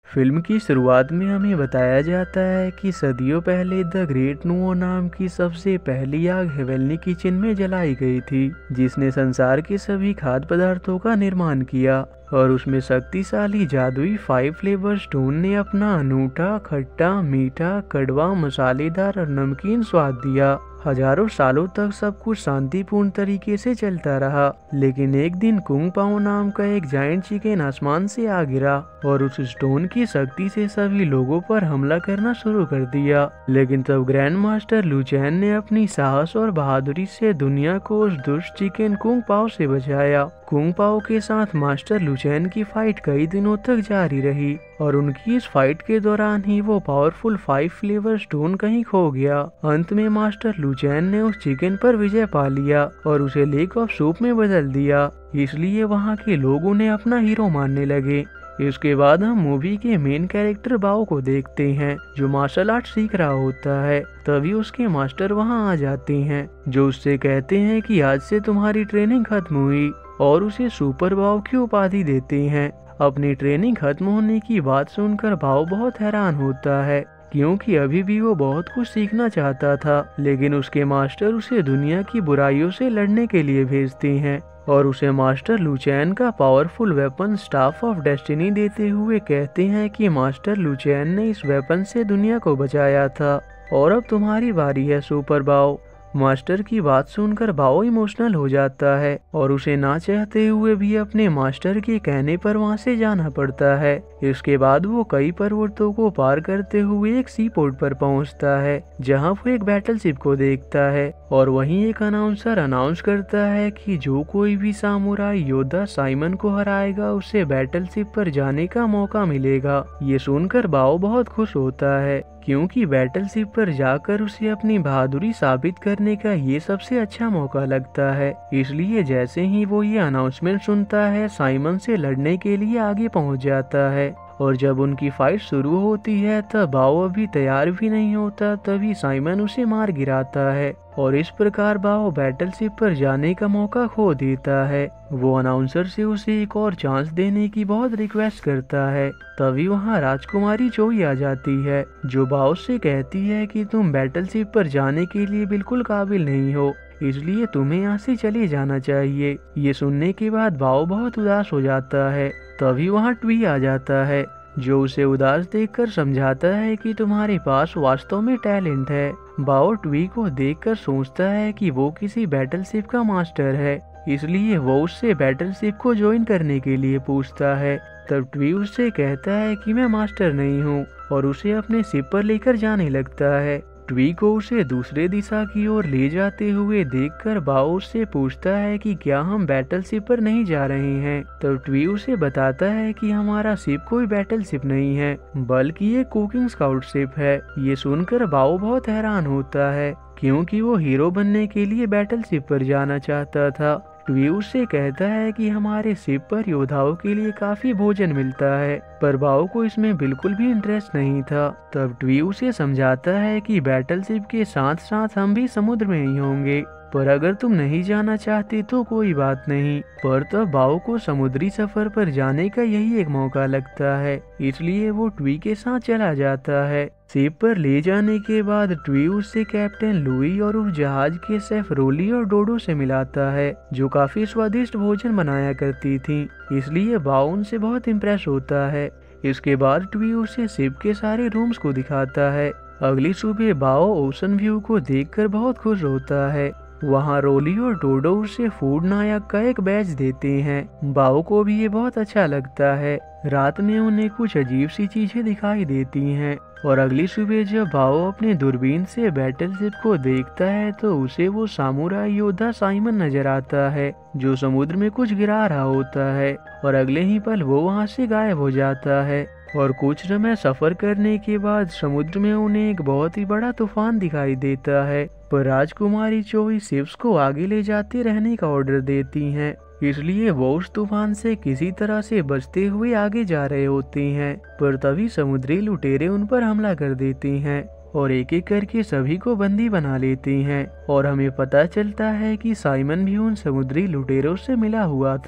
Film की शुरुआत में हमें बताया जाता है कि सदियों पहले द ग्रेट नुओ नाम की सबसे पहली आग हेवनली किचन में जलाई गई थी, जिसने संसार के सभी खाद्य पदार्थों का निर्माण किया। और उसमें शक्तिशाली जादुई 5 फ्लेवर स्टोन ने अपना अनूठा, खट्टा, मीठा, कड़वा, मसालेदार और नमकीन स्वाद दिया। हजारों सालों तक सब कुछ शांतिपूर्ण तरीके से चलता रहा, लेकिन एक दिन कुंग पाओ नाम का एक जायंट चिकन आसमान से आ गिरा और उस स्टोन की शक्ति से सभी लोगों पर हमला करना शुरू कर दिया। लेकिन तब ग्रैंड मास्टर लुचैन ने अपनी साहस और बहादुरी से दुनिया को उस दुष्ट चिकन कुंग पाओ से बचाया। कुंग पाओ के साथ मास्टर लुचैन की फाइट कई दिनों तक जारी रही और उनकी इस फाइट के दौरान ही वो पावरफुल 5 फ्लेवर स्टोन कहीं खो गया। अंत में मास्टर लुचैन ने उस चिकन पर विजय पा लिया और उसे लेक ऑफ सूप में बदल दिया, इसलिए वहाँ के लोग उन्हें अपना हीरो मानने लगे। इसके बाद हम मूवी के मेन कैरेक्टर बाओ को देखते हैं, जो मार्शल आर्ट सीख रहा होता है। तभी उसके मास्टर वहाँ आ जाते हैं, जो उससे कहते हैं कि आज से तुम्हारी ट्रेनिंग खत्म हुई, और उसे सुपर बाओ की उपाधि देते हैं। अपनी ट्रेनिंग खत्म होने की बात सुनकर बाओ बहुत हैरान होता है, क्योंकि अभी भी वो बहुत कुछ सीखना चाहता था। लेकिन उसके मास्टर उसे दुनिया की बुराइयों से लड़ने के लिए भेजते हैं और उसे मास्टर लुचैन का powerful weapon staff of destiny देते हुए कहते हैं कि मास्टर लुचैन ने इस वेपन से दुनिया को बचाया था और अब तुम्हारी बारी है सुपर बाओ। मास्टर की बात सुनकर बाओ इमोशनल हो जाता है और उसे ना चाहते हुए भी अपने मास्टर के कहने पर वहां से जाना पड़ता है। इसके बाद वो कई पर्वतों को पार करते हुए एक सी पोर्ट पर पहुंचता है, जहां वो एक बैटल शिप को देखता है और वहीं एक अनाउंसर अनाउंस करता है कि जो कोई भी सामुराई योद्धा साइमन को हराएगा उसे बैटल शिप पर जाने का मौका मिलेगा। ये सुनकर बाओ बहुत खुश होता है, क्योंकि बैटल शिप पर जाकर उसे अपनी बहादुरी साबित करने का ये सबसे अच्छा मौका लगता है। इसलिए जैसे ही वो ये अनाउंसमेंट सुनता है, साइमन से लड़ने के लिए आगे पहुंच जाता है। और जब उनकी फाइट शुरू होती है तब बाओ अभी तैयार भी नहीं होता, तभी साइमन उसे मार गिराता है और इस प्रकार बाओ बैटल शिप पर जाने का मौका खो देता है। वो अनाउंसर से उसे एक और चांस देने की बहुत रिक्वेस्ट करता है। तभी वहाँ राजकुमारी जोई आ जाती है, जो बाओ से कहती है कि तुम बैटल शिप पर जाने के लिए बिल्कुल काबिल नहीं हो, इसलिए तुम्हें यहाँ से चले जाना चाहिए। ये सुनने के बाद बाओ बहुत उदास हो जाता है। तभी वहाँ ट्वी आ जाता है, जो उसे उदास देखकर समझाता है कि तुम्हारे पास वास्तव में टैलेंट है। बाओ ट्वी को देखकर सोचता है कि वो किसी बैटल शिप का मास्टर है, इसलिए वो उससे बैटल शिप को ज्वाइन करने के लिए पूछता है। तब ट्वी उससे कहता है कि मैं मास्टर नहीं हूँ और उसे अपने शिप पर लेकर जाने लगता है। ट्वी को उसे दूसरे दिशा की ओर ले जाते हुए देखकर बाओ उससे पूछता है कि क्या हम बैटल शिप पर नहीं जा रहे हैं। तब ट्वी उसे बताता है कि हमारा शिप कोई बैटल शिप नहीं है, बल्कि ये कुकिंग स्काउट शिप है। ये सुनकर बाओ बहुत हैरान होता है, क्योंकि वो हीरो बनने के लिए बैटल शिप पर जाना चाहता था। ट्वी उससे कहता है कि हमारे शिप पर योद्धाओं के लिए काफी भोजन मिलता है, पर बाओ को इसमें बिल्कुल भी इंटरेस्ट नहीं था। तब ट्वी उसे समझाता है कि बैटल शिप के साथ साथ हम भी समुद्र में ही होंगे, पर अगर तुम नहीं जाना चाहते तो कोई बात नहीं। पर तब बाओ को समुद्री सफर पर जाने का यही एक मौका लगता है, इसलिए वो ट्वी के साथ चला जाता है। शिप पर ले जाने के बाद ट्वी उससे कैप्टन लुई और उस जहाज के शेफ रोली और डोडो से मिलाता है, जो काफी स्वादिष्ट भोजन बनाया करती थी, इसलिए बाओ उनसे बहुत इम्प्रेस होता है। इसके बाद ट्वी उसे शिप के सारे रूम्स को दिखाता है। अगली सुबह बाओ ओशन व्यू को देखकर बहुत खुश होता है। वहाँ रोली और डोडो उसे फूड नायक का एक बैज देते हैं। बाओ को भी ये बहुत अच्छा लगता है। रात में उन्हें कुछ अजीब सी चीजें दिखाई देती हैं और अगली सुबह जब बाओ अपने दूरबीन से बैटल शिप को देखता है तो उसे वो सामुराई योद्धा साइमन नजर आता है, जो समुद्र में कुछ गिरा रहा होता है और अगले ही पल वो वहाँ से गायब हो जाता है। और कुछ समय सफर करने के बाद समुद्र में उन्हें एक बहुत ही बड़ा तूफान दिखाई देता है, पर राजकुमारी जोई शिप्स को आगे ले जाते रहने का ऑर्डर देती हैं, इसलिए वो उस तूफान से किसी तरह से बचते हुए आगे जा रहे होते हैं। पर तभी समुद्री लुटेरे उन पर हमला कर देती हैं और एक एक करके सभी को बंदी बना लेती हैं और हमें पता चलता है कि साइमन भी उन समुद्री लुटेरों से मिला हुआ था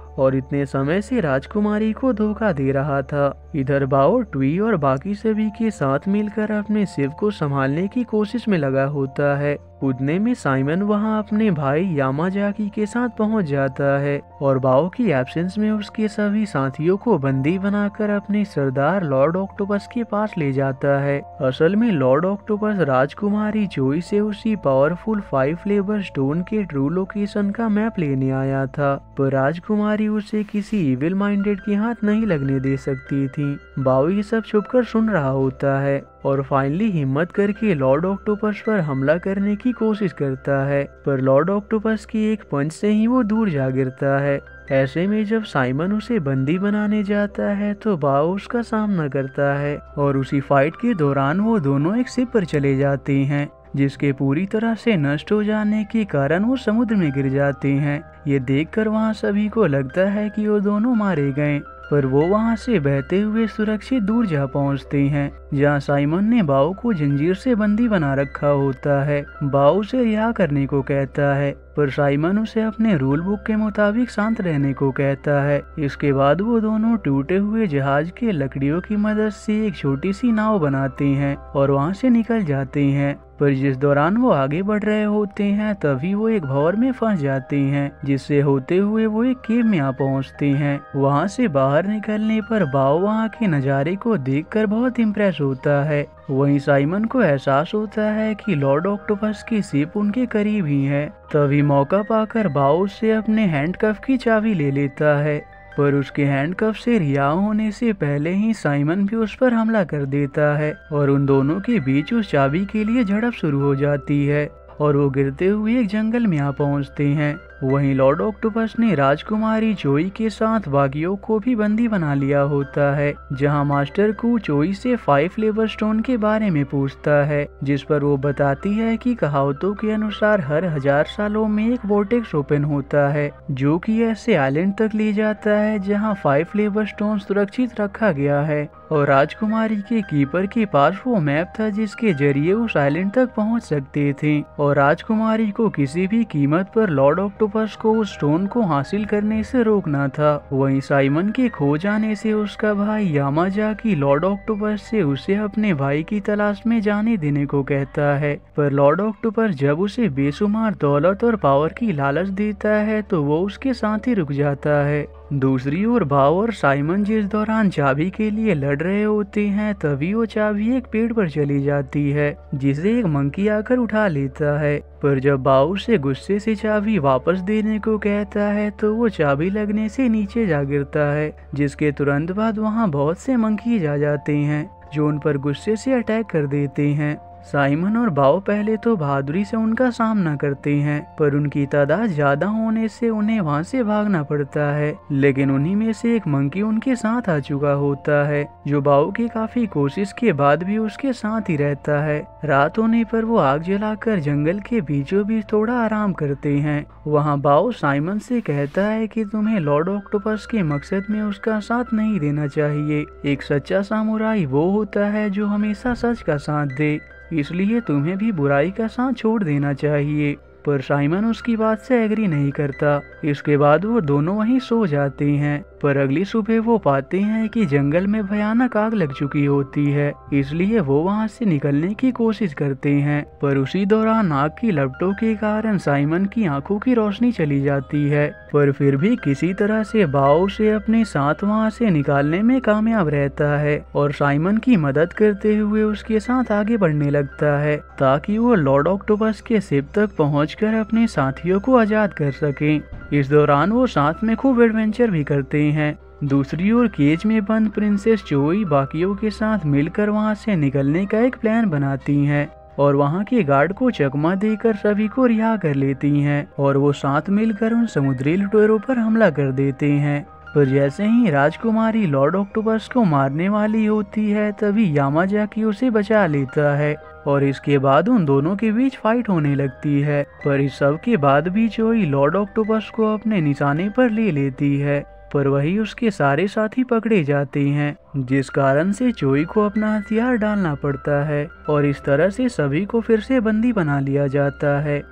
और इतने समय से राजकुमारी को धोखा दे रहा था। इधर बाओ, ट्वी और बाकी सभी के साथ मिलकर अपने शिप को संभालने की कोशिश में लगा होता है। उतने में साइमन वहां अपने भाई यामाजाकी के साथ पहुंच जाता है और बाओ की एब्सेंस में उसके सभी साथियों को बंदी बनाकर अपने सरदार लॉर्ड ऑक्टोपस के पास ले जाता है। असल में लॉर्ड ऑक्टोपस राजकुमारी जोई से उसी पावरफुल 5 फ्लेवर स्टोन के ट्रू लोकेशन का मैप लेने आया था, पर राजकुमारी उसे किसी इविल माइंडेड के हाथ नहीं लगने दे सकती थी। बाओ ये सब छुपकर सुन रहा होता है और फाइनली हिम्मत करके लॉर्ड ऑक्टोपस पर हमला करने की कोशिश करता है, पर लॉर्ड ऑक्टोपस की एक पंच से ही वो दूर जा गिरता है। ऐसे में जब साइमन उसे बंदी बनाने जाता है तो बाओ उसका सामना करता है और उसी फाइट के दौरान वो दोनों एक शिप पर चले जाते हैं, जिसके पूरी तरह से नष्ट हो जाने के कारण वो समुद्र में गिर जाते हैं। ये देखकर वहाँ सभी को लगता है कि वो दोनों मारे गए, पर वो वहाँ से बहते हुए सुरक्षित दूर जा पहुँचते हैं, जहाँ साइमन ने बाओ को जंजीर से बंदी बना रखा होता है। बाओ उसे रिहा करने को कहता है, पर साइमन उसे अपने रूल बुक के मुताबिक शांत रहने को कहता है। इसके बाद वो दोनों टूटे हुए जहाज के लकड़ियों की मदद से एक छोटी सी नाव बनाते हैं और वहाँ से निकल जाते हैं। पर जिस दौरान वो आगे बढ़ रहे होते हैं तभी वो एक भंवर में फंस जाते हैं, जिससे होते हुए वो एक केव में आ पहुँचते हैं। वहाँ से बाहर निकलने पर बाओ वहाँ के नज़ारे को देखकर बहुत इम्प्रेस होता है। वहीं साइमन को एहसास होता है कि लॉर्ड ऑक्टोपस की शिप उनके करीब ही है। तभी मौका पाकर बाओ से अपने हैंडकफ की चाबी ले लेता है, पर उसके हैंडकफ से रिहा होने से पहले ही साइमन भी उस पर हमला कर देता है और उन दोनों के बीच उस चाबी के लिए झड़प शुरू हो जाती है और वो गिरते हुए एक जंगल में आ पहुंचते हैं। वहीं लॉर्ड ऑक्टोपस ने राजकुमारी चोई के साथ बाकियों को भी बंदी बना लिया होता है, जहां मास्टर कू चोई से 5 फ्लेवर स्टोन के बारे में पूछता है, जिस पर वो बताती है कि कहावतों के अनुसार हर 1000 सालों में एक वोर्टेक्स ओपन होता है जो कि ऐसे आइलैंड तक ले जाता है जहां 5 फ्लेवर स्टोन सुरक्षित रखा गया है। और राजकुमारी के कीपर के पास वो मैप था जिसके जरिए उस आइलैंड तक पहुंच सकते थे और राजकुमारी को किसी भी कीमत पर लॉर्ड ऑक्टोपस को उस स्टोन को हासिल करने से रोकना था। वहीं साइमन के खो जाने से उसका भाई यामाजाकी लॉर्ड ऑक्टोपस से उसे अपने भाई की तलाश में जाने देने को कहता है, पर लॉर्ड ऑक्टोपस जब उसे बेशुमार दौलत और पावर की लालच देता है तो वो उसके साथ ही रुक जाता है। दूसरी ओर बाओ और साइमन जिस दौरान चाबी के लिए लड़ रहे होते हैं तभी वो चाबी एक पेड़ पर चली जाती है, जिसे एक मंकी आकर उठा लेता है। पर जब बाओ से गुस्से से चाबी वापस देने को कहता है तो वो चाबी लगने से नीचे जा गिरता है, जिसके तुरंत बाद वहाँ बहुत से मंकीज आ जाते हैं जो उन पर गुस्से से अटैक कर देते हैं। साइमन और बाओ पहले तो बहादुरी से उनका सामना करते हैं, पर उनकी तादाद ज्यादा होने से उन्हें वहां से भागना पड़ता है। लेकिन उन्हीं में से एक मंकी उनके साथ आ चुका होता है, जो बाओ की काफी कोशिश के बाद भी उसके साथ ही रहता है। रात होने पर वो आग जलाकर जंगल के बीचों बीच थोड़ा आराम करते हैं। वहाँ बाओ साइमन से कहता है कि तुम्हें लॉर्ड ऑक्टोपस के मकसद में उसका साथ नहीं देना चाहिए। एक सच्चा सामुराई वो होता है जो हमेशा सच का साथ दे, इसलिए तुम्हें भी बुराई का साथ छोड़ देना चाहिए। पर साइमन उसकी बात से एग्री नहीं करता। इसके बाद वो दोनों वहीं सो जाते हैं, पर अगली सुबह वो पाते हैं कि जंगल में भयानक आग लग चुकी होती है, इसलिए वो वहां से निकलने की कोशिश करते हैं। पर उसी दौरान आग की लपटों के कारण साइमन की आंखों की रोशनी चली जाती है, पर फिर भी किसी तरह से बाओ से अपने साथ वहां से निकालने में कामयाब रहता है और साइमन की मदद करते हुए उसके साथ आगे बढ़ने लगता है ताकि वो लॉर्ड ऑक्टोपस के शिप तक पहुंचकर अपने साथियों को आजाद कर सकें। इस दौरान वो साथ में खूब एडवेंचर भी करते हैं। दूसरी ओर केज में बंद प्रिंसेस चोई बाकियों के साथ मिलकर वहां से निकलने का एक प्लान बनाती हैं और वहां के गार्ड को चकमा देकर सभी को रिहा कर लेती हैं और वो साथ मिलकर उन समुद्री लुटेरों पर हमला कर देते हैं। पर जैसे ही राजकुमारी लॉर्ड ऑक्टोपस को मारने वाली होती है तभी यामाजाकी उसे बचा लेता है और इसके बाद उन दोनों के बीच फाइट होने लगती है। पर इस सब के बाद भी चोई लॉर्ड ऑक्टोपस को अपने निशाने पर ले लेती है, पर वही उसके सारे साथी पकड़े जाते हैं, जिस कारण से चोई को अपना हथियार डालना पड़ता है और इस तरह से सभी को फिर से बंदी बना लिया जाता है।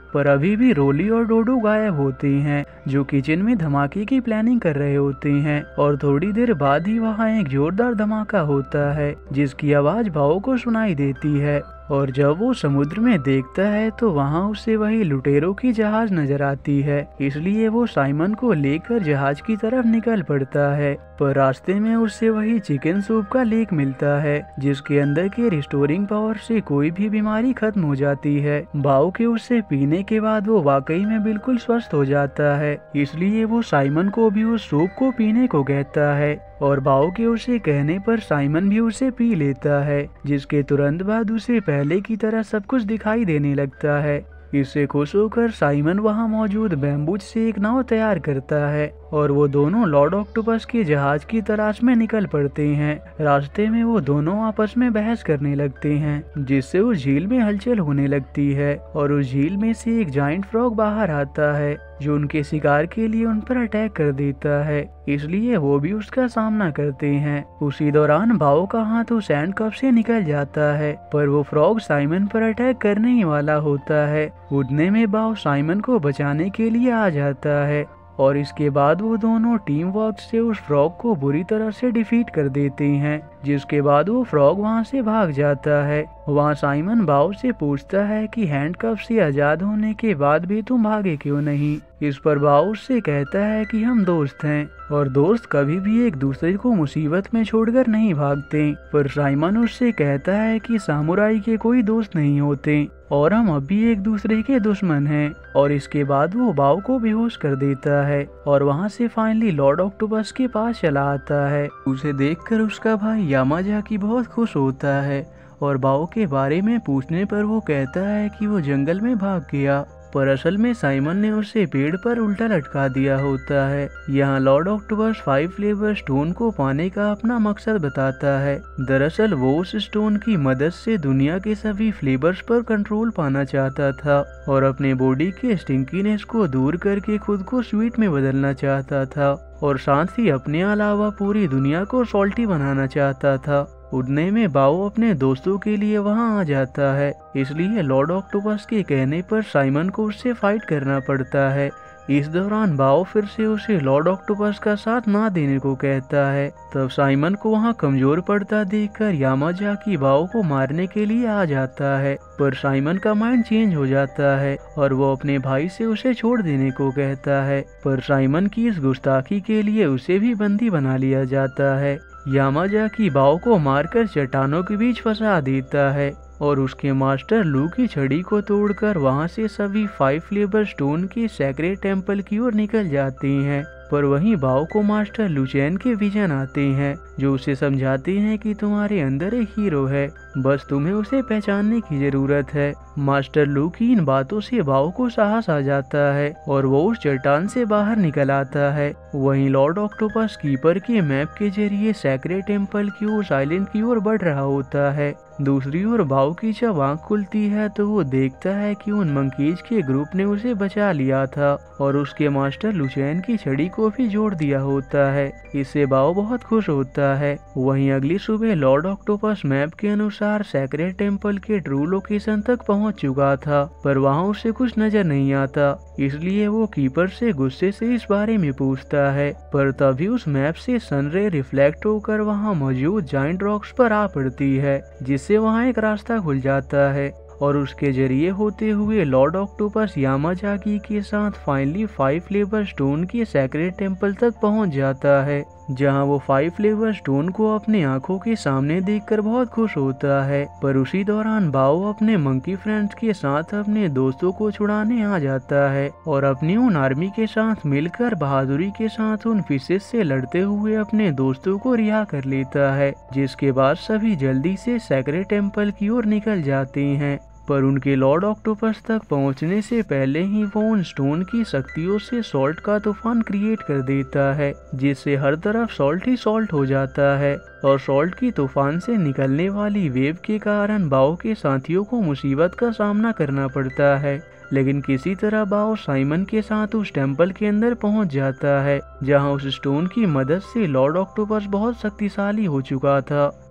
पर अभी भी रोली और डोडो गायब होते हैं, जो किचन में धमाके की प्लानिंग कर रहे होते हैं। और थोड़ी देर बाद ही वहाँ एक जोरदार धमाका होता है, जिसकी आवाज बाओ को सुनाई देती है। और जब वो समुद्र में देखता है तो वहाँ उसे वही लुटेरों की जहाज नजर आती है, इसलिए वो साइमन को लेकर जहाज की तरफ निकल पड़ता है। पर रास्ते में उससे वही चिकन सूप का लेक मिलता है, जिसके अंदर के रिस्टोरिंग पावर से कोई भी बीमारी खत्म हो जाती है। बाओ के उससे पीने के बाद वो वाकई में बिल्कुल स्वस्थ हो जाता है, इसलिए वो साइमन को भी उस सूप को पीने को कहता है। और बाओ के उसे कहने पर साइमन भी उसे पी लेता है, जिसके तुरंत बाद उसे पहले की तरह सब कुछ दिखाई देने लगता है। इससे खुश होकर साइमन वहाँ मौजूद बैम्बूज से एक नाव तैयार करता है और वो दोनों लॉर्ड ऑक्टोपस के जहाज की तलाश में निकल पड़ते हैं। रास्ते में वो दोनों आपस में बहस करने लगते हैं, जिससे उस झील में हलचल होने लगती है और उस झील में से एक जाइंट फ्रॉग बाहर आता है, जो उनके शिकार के लिए उन पर अटैक कर देता है, इसलिए वो भी उसका सामना करते हैं। उसी दौरान बाओ का हाथ उस हैंड कप से निकल जाता है, पर वो फ्रॉग साइमन पर अटैक करने ही वाला होता है। उड़ने में बाओ साइमन को बचाने के लिए आ जाता है और इसके बाद वो दोनों टीम वर्क से उस फ्रॉग को बुरी तरह से डिफीट कर देते हैं, जिसके बाद वो फ्रॉग वहाँ से भाग जाता है। वहाँ साइमन बाओ से पूछता है कि हैंडकफ से आजाद होने के बाद भी तुम भागे क्यों नहीं। इस पर बाओ उससे कहता है कि हम दोस्त हैं और दोस्त कभी भी एक दूसरे को मुसीबत में छोड़कर नहीं भागते। पर साइमन उससे कहता है कि सामुराई के कोई दोस्त नहीं होते और हम अभी एक दूसरे के दुश्मन हैं। और इसके बाद वो बाओ को बेहोश कर देता है और वहाँ से फाइनली लॉर्ड ऑक्टोपस के पास चला आता है। उसे देखकर उसका भाई यामाजाकी बहुत खुश होता है और बाओ के बारे में पूछने पर वो कहता है कि वो जंगल में भाग गया, पर असल में साइमन ने उसे पेड़ पर उल्टा लटका दिया होता है। यहाँ लॉर्ड ऑक्टोपस 5 फ्लेवर स्टोन को पाने का अपना मकसद बताता है। दरअसल वो उस स्टोन की मदद से दुनिया के सभी फ्लेवर्स पर कंट्रोल पाना चाहता था और अपने बॉडी के स्टिंकीनेस को दूर करके खुद को स्वीट में बदलना चाहता था और साथ ही अपने अलावा पूरी दुनिया को सॉल्टी बनाना चाहता था। उड़ने में बाओ अपने दोस्तों के लिए वहां आ जाता है, इसलिए लॉर्ड ऑक्टोपस के कहने पर साइमन को उससे फाइट करना पड़ता है। इस दौरान बाओ फिर से उसे लॉर्ड ऑक्टोपस का साथ ना देने को कहता है। तब साइमन को वहां कमजोर पड़ता देखकर यामाजाकी बाओ को मारने के लिए आ जाता है, पर साइमन का माइंड चेंज हो जाता है और वो अपने भाई से उसे छोड़ देने को कहता है। पर साइमन की इस गुस्ताखी के लिए उसे भी बंदी बना लिया जाता है। यामाजाकी बाओ को मारकर चट्टानों के बीच फंसा देता है और उसके मास्टर लू की छड़ी को तोड़कर वहां से सभी 5 फ्लेवर स्टोन के सैक्रेड टेम्पल की ओर निकल जाते हैं। पर वहीं बाओ को मास्टर लुचैन के विजन आते हैं, जो उसे समझाते हैं कि तुम्हारे अंदर एक हीरो है, बस तुम्हें उसे पहचानने की जरूरत है। मास्टर लू की इन बातों से बाओ को साहस आ जाता है और वो उस चट्टान से बाहर निकल आता है। वहीं लॉर्ड ऑक्टोपस कीपर के मैप के जरिए सैक्रेड टेम्पल की ओर आइलैंड की ओर बढ़ रहा होता है। दूसरी ओर बाओ की जब आँख खुलती है तो वो देखता है कि उन मंकीज के ग्रुप ने उसे बचा लिया था और उसके मास्टर लुचैन की छड़ी को भी जोड़ दिया होता है। इससे बाओ बहुत खुश होता है। वहीं अगली सुबह लॉर्ड ऑक्टोपस मैप के अनुसार सैक्रेड टेम्पल के ट्रू लोकेशन तक पहुंच चुका था, पर वहां उसे कुछ नजर नहीं आता, इसलिए वो कीपर से गुस्से से इस बारे में पूछता है। पर तभी उस मैप से सनरे रिफ्लेक्ट होकर वहां मौजूद जाइंट रॉक्स पर आ पड़ती है, जिससे वहां एक रास्ता खुल जाता है और उसके जरिए होते हुए लॉर्ड ऑक्टोपस यामाजाकी के साथ फाइनली 5 फ्लेवर स्टोन के सैक्रेड टेम्पल तक पहुंच जाता है, जहां वो 5 फ्लेवर स्टोन को अपने आंखों के सामने देखकर बहुत खुश होता है। पर उसी दौरान बाओ अपने मंकी फ्रेंड्स के साथ अपने दोस्तों को छुड़ाने आ जाता है और अपनी उन आर्मी के साथ मिलकर बहादुरी के साथ उन फिशेस से लड़ते हुए अपने दोस्तों को रिहा कर लेता है, जिसके बाद सभी जल्दी से सैक्रेड टेम्पल की ओर निकल जाते हैं। पर उनके लॉर्ड ऑक्टोपस तक पहुंचने से पहले ही वो उन स्टोन की शक्तियों से सॉल्ट का तूफान क्रिएट कर देता है, जिससे हर तरफ सॉल्ट ही सॉल्ट हो जाता है और सॉल्ट की तूफान से निकलने वाली वेव के कारण बाओ के साथियों को मुसीबत का सामना करना पड़ता है। लेकिन किसी तरह बाओ साइमन के साथ उस टेम्पल के अंदर पहुंच जाता है, जहां उस स्टोन की मदद से लॉर्ड ऑक्टोपस बहुत शक्तिशाली हो चुका था।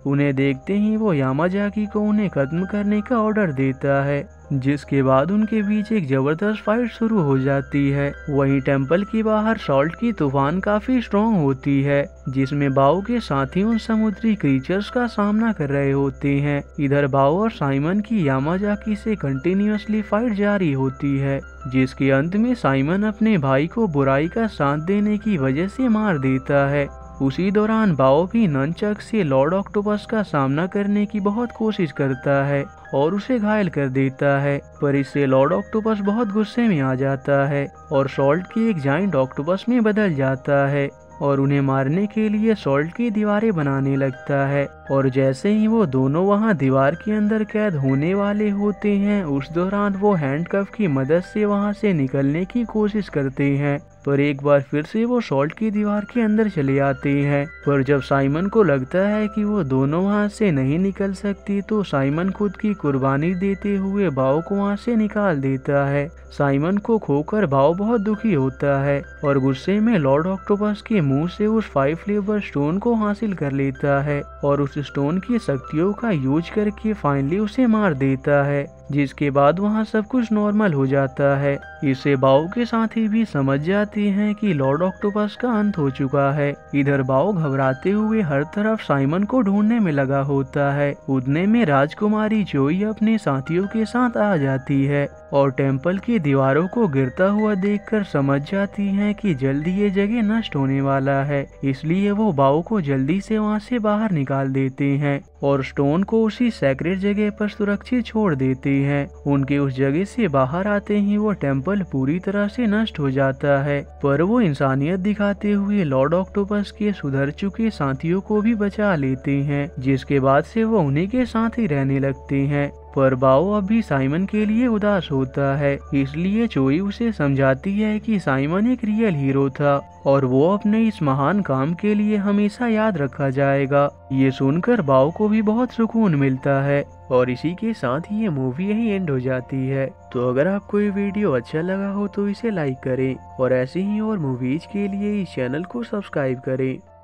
उन्हें देखते ही वो यामाजाकी को उन्हें खत्म करने का ऑर्डर देता है, जिसके बाद उनके बीच एक जबरदस्त फाइट शुरू हो जाती है। वहीं टेम्पल के बाहर सॉल्ट की तूफान काफी स्ट्रॉन्ग होती है, जिसमें बाओ के साथी उन समुद्री क्रीचर्स का सामना कर रहे होते हैं। इधर बाओ और साइमन की यामाजाकी से कंटिन्यूअसली फाइट जारी होती है, जिसके अंत में साइमन अपने भाई को बुराई का साथ देने की वजह से मार देता है। उसी दौरान बाओ भी ननचक से लॉर्ड ऑक्टोपस का सामना करने की बहुत कोशिश करता है और उसे घायल कर देता है, पर इससे लॉर्ड ऑक्टोपस बहुत गुस्से में आ जाता है और सॉल्ट के एक जाइंट ऑक्टोपस में बदल जाता है और उन्हें मारने के लिए सॉल्ट की दीवारें बनाने लगता है। और जैसे ही वो दोनों वहां दीवार के अंदर कैद होने वाले होते हैं, उस दौरान वो हैंडकफ की मदद से वहां से निकलने की कोशिश करते हैं, पर एक बार फिर से वो सॉल्ट की दीवार के अंदर चले आते हैं। पर जब साइमन को लगता है कि वो दोनों वहां से नहीं निकल सकती, तो साइमन खुद की कुर्बानी देते हुए बाओ को वहां से निकाल देता है। साइमन को खोकर बाओ बहुत दुखी होता है और गुस्से में लॉर्ड ऑक्टोपस के मुंह से उस 5 फ्लेवर स्टोन को हासिल कर लेता है और उस स्टोन की शक्तियों का यूज करके फाइनली उसे मार देता है, जिसके बाद वहाँ सब कुछ नॉर्मल हो जाता है। इसे बाओ के साथी भी समझ जाते हैं कि लॉर्ड ऑक्टोपस का अंत हो चुका है। इधर बाओ घबराते हुए हर तरफ साइमन को ढूंढने में लगा होता है। उतने में राजकुमारी जोई अपने साथियों के साथ आ जाती है और टेम्पल की दीवारों को गिरता हुआ देखकर समझ जाती हैं कि जल्दी ये जगह नष्ट होने वाला है, इसलिए वो बाओ को जल्दी से वहाँ से बाहर निकाल देते हैं और स्टोन को उसी सेक्रेट जगह पर सुरक्षित छोड़ देते हैं। उनके उस जगह से बाहर आते ही वो टेम्पल पूरी तरह से नष्ट हो जाता है, पर वो इंसानियत दिखाते हुए लॉर्ड ऑक्टोपस के सुधर चुके साथियों को भी बचा लेते हैं, जिसके बाद से वो उन्हीं के साथ ही रहने लगते हैं। पर बाओ अब भी साइमन के लिए उदास होता है, इसलिए जोई उसे समझाती है कि साइमन एक रियल हीरो था और वो अपने इस महान काम के लिए हमेशा याद रखा जाएगा। ये सुनकर बाओ को भी बहुत सुकून मिलता है और इसी के साथ ही ये मूवी यही एंड हो जाती है। तो अगर आपको ये वीडियो अच्छा लगा हो तो इसे लाइक करें और ऐसे ही और मूवीज के लिए इस चैनल को सब्सक्राइब करें।